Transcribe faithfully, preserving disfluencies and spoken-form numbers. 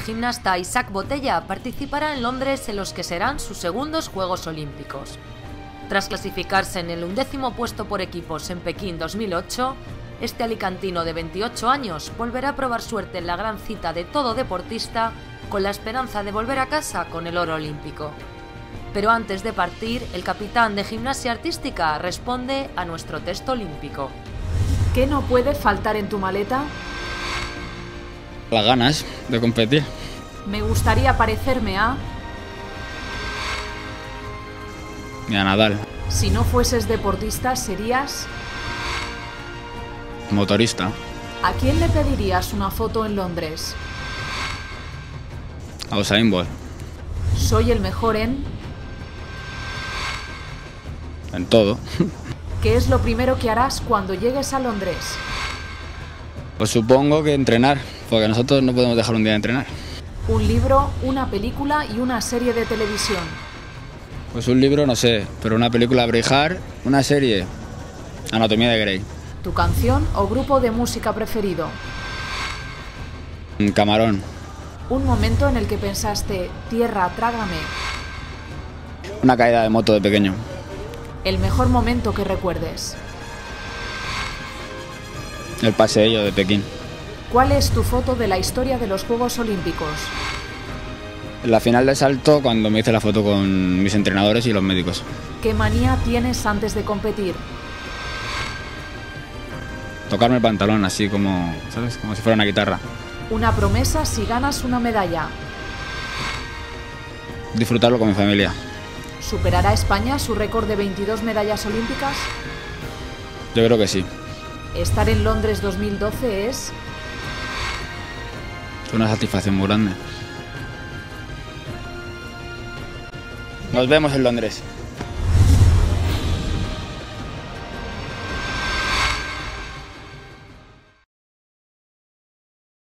gimnasta Isaac Botella participará en Londres en los que serán sus segundos Juegos Olímpicos. Tras clasificarse en el undécimo puesto por equipos en Pekín dos mil ocho, este alicantino de veintiocho años volverá a probar suerte en la gran cita de todo deportista con la esperanza de volver a casa con el oro olímpico. Pero antes de partir, el capitán de Gimnasia Artística responde a nuestro test olímpico. ¿Qué no puede faltar en tu maleta? Las ganas de competir. Me gustaría parecerme a... Y a Nadal. Si no fueses deportista, serías... Motorista. ¿A quién le pedirías una foto en Londres? A Usain Bolt. Soy el mejor en... En todo. ¿Qué es lo primero que harás cuando llegues a Londres? Pues supongo que entrenar, porque nosotros no podemos dejar un día de entrenar. Un libro, una película y una serie de televisión. Pues un libro no sé, pero una película Braveheart, una serie Anatomía de Grey. ¿Tu canción o grupo de música preferido? Camarón. Un momento en el que pensaste, tierra, trágame. Una caída de moto de pequeño. El mejor momento que recuerdes. El paseillo de Pekín. ¿Cuál es tu foto de la historia de los Juegos Olímpicos? En la final de salto, cuando me hice la foto con mis entrenadores y los médicos. ¿Qué manía tienes antes de competir? Tocarme el pantalón así como, ¿sabes? Como si fuera una guitarra. Una promesa si ganas una medalla. Disfrutarlo con mi familia. ¿Superará España su récord de veintidós medallas olímpicas? Yo creo que sí. Estar en Londres dos mil doce es... Es una satisfacción muy grande. Nos vemos en Londres.